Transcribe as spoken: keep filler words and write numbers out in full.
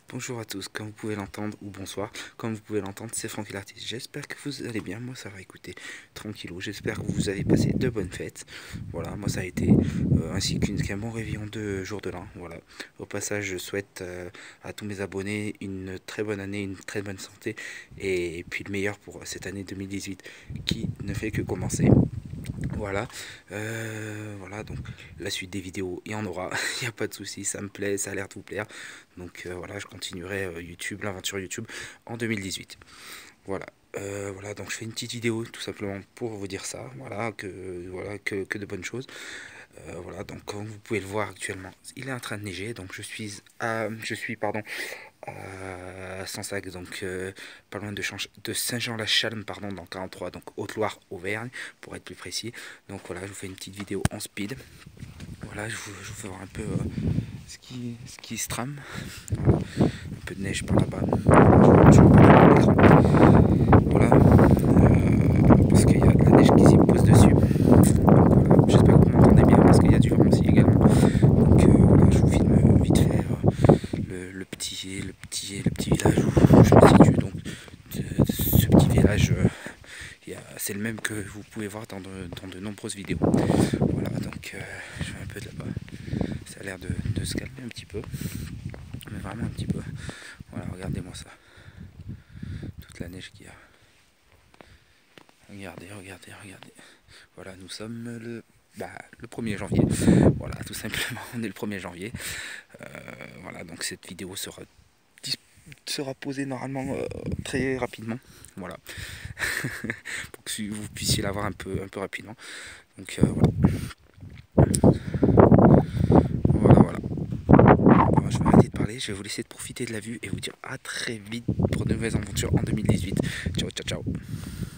Bonjour à tous, comme vous pouvez l'entendre, ou bonsoir, comme vous pouvez l'entendre, c'est Francky l'artiste. J'espère que vous allez bien, moi ça va, écouter tranquillou. J'espère que vous avez passé de bonnes fêtes. Voilà, moi ça a été, euh, ainsi qu'un bon réveillon de jour de l'an. Voilà. Au passage, je souhaite euh, à tous mes abonnés une très bonne année, une très bonne santé, et, et puis le meilleur pour cette année deux mille dix-huit qui ne fait que commencer. Voilà, euh, voilà, donc la suite des vidéos, il y en aura, il n'y a pas de souci, ça me plaît, ça a l'air de vous plaire. Donc euh, voilà, je continuerai euh, YouTube, l'aventure YouTube en deux mille dix-huit. Voilà, euh, voilà, donc je fais une petite vidéo tout simplement pour vous dire ça, voilà, que, voilà, que, que de bonnes choses. Euh, voilà, donc comme vous pouvez le voir actuellement, il est en train de neiger, donc je suis à, je suis, pardon, à Sansac, donc euh, pas loin de, de Saint-Jean-la-Chalme, pardon, dans quarante-trois, donc Haute-Loire, Auvergne, pour être plus précis. Donc voilà, je vous fais une petite vidéo en speed. Voilà, je vous, je vous fais voir un peu euh, ce, qui, ce qui se trame. Voilà. Un peu de neige par là-bas. Voilà, je, je voilà, euh, parce qu'il y a de la neige qui s'y pose dessus. Voilà, j'espère que vous m'entendez bien parce qu'il y a du vent aussi également. Donc euh, voilà, je vous filme vite fait euh, le, le, petit, le, petit, le petit village où je me situe. Donc de, de ce petit village, euh, c'est le même que vous pouvez voir dans de, dans de nombreuses vidéos. Voilà, donc euh, je vais un peu de là-bas. Ça a l'air de, de se calmer un petit peu, mais vraiment un petit peu. Voilà, regardez-moi ça. Toute la neige qu'il y a. Regardez, regardez, regardez. Voilà, nous sommes le, bah, le premier janvier. Voilà, tout simplement, on est le premier janvier. Euh, voilà, donc cette vidéo sera, sera posée normalement euh, très rapidement. Voilà. Pour que vous puissiez la voir un peu, un peu rapidement. Donc euh, voilà. Voilà, voilà. Bon, je vais arrêter de parler, je vais vous laisser profiter de la vue et vous dire à très vite pour de nouvelles aventures en deux mille dix-huit. Ciao, ciao, ciao.